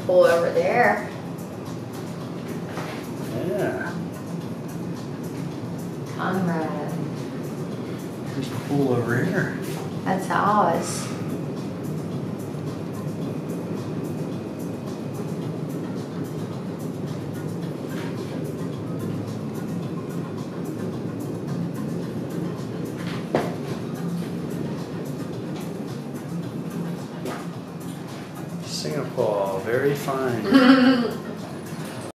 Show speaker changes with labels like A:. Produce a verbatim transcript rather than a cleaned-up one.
A: pool over there.
B: Yeah.
A: Conrad.
B: There's the pool over here.
A: That's Oz.
B: Singapore, very fine.